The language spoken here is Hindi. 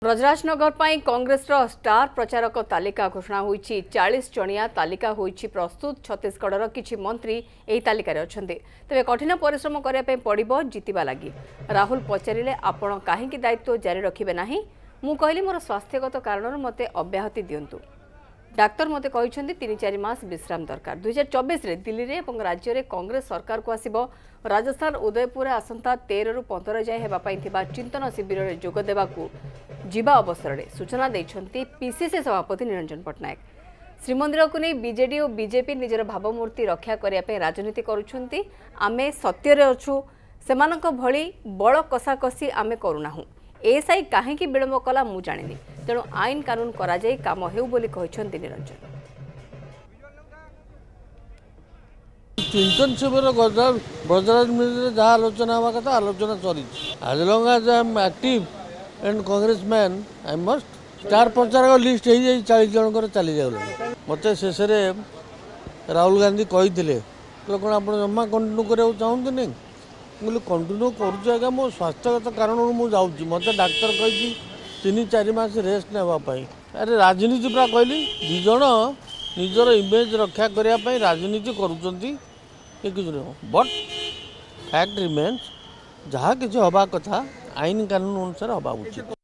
ब्रजराजनगर पर कांग्रेस स्टार प्रचारक तालिका घोषणा होईछि। 40 जणिया तालिका होईछि प्रस्तुत। छत्तीसगढ़ किछि मंत्री एही तालिकार अछन्ते। तबे कठिन परिश्रम करिया पे पड़िबो जितिबा लागि। राहुल पचारिले आपण काहेकि दायित्व जारी रखिबे नाही। मु कहली मोर स्वास्थ्यगत कारण मते अब्याहति दियंतु। डाक्तर मते कहिसंती 3-4 मास विश्राम दरकार। 2024 रे दिल्ली रे एवं राज्य रे कांग्रेस सरकार को आसीबो। राजस्थान उदयपुर आसंता 13 रु 15 जाय हेबा पई थिबा चिंतन शिविर रे जोग देबाकू जीवा अवसर में सूचना देइछंती पीसीसी सभापति निरंजन पट्टनायक। श्रीमंदिर को नहीं बीजेडी और बीजेपी निजर भावमूर्ति रक्षा करने राजनीति करुछंती। आमे सत्य रे अछु, सेमानक भली बड़ कषाकषि आमे करूनाहु। एएसआई काहेकि विलंब कला मु जानिनी, तेणु आईन कानून करा जाई काम हेउ बोली कहिछंती निरंजन। चिंतन शिविर ब्रजराज जहाँ आलोचना हवा कथा आलोचना सरी। As long as I am active and Congress man I must star प्रचारक लिस्ट हो जाए 40 जन चली जाऊँ। मत शेष राहुल गांधी कही कौन आप जमा कंटिन्यू करने चाहते नहीं। मुझे कंटिन्यू करुँ मो स्वास्थ्यगत कारण मुझे मत डाक्तर कही 3-4 मास रेस्ट नापी। अरे राजनीति पूरा कहली दिज निजर इमेज रक्षा करने राजनीति करुँच बट फैक्ट रिमेन्स जहाँ किसी हवा कथा आईन कानून अनुसार हवा उचित।